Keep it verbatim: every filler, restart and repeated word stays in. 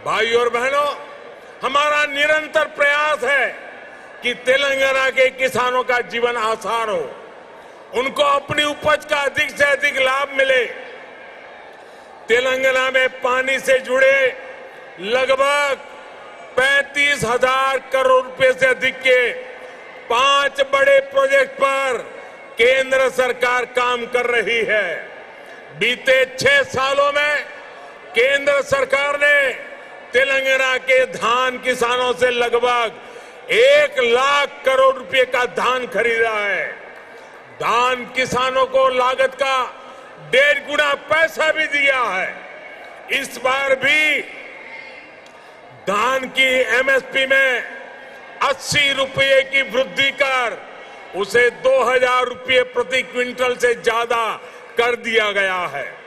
भाइयों और बहनों, हमारा निरंतर प्रयास है कि तेलंगाना के किसानों का जीवन आसान हो, उनको अपनी उपज का अधिक से अधिक लाभ मिले। तेलंगाना में पानी से जुड़े लगभग पैंतीस हजार करोड़ रुपए से अधिक के पांच बड़े प्रोजेक्ट पर केंद्र सरकार काम कर रही है। बीते छह सालों में केंद्र सरकार ने तेलंगाना के धान किसानों से लगभग एक लाख करोड़ रुपए का धान खरीदा है। धान किसानों को लागत का डेढ़ गुना पैसा भी दिया है। इस बार भी धान की एमएसपी में अस्सी रुपये की वृद्धि कर उसे दो हजार रुपये प्रति क्विंटल से ज्यादा कर दिया गया है।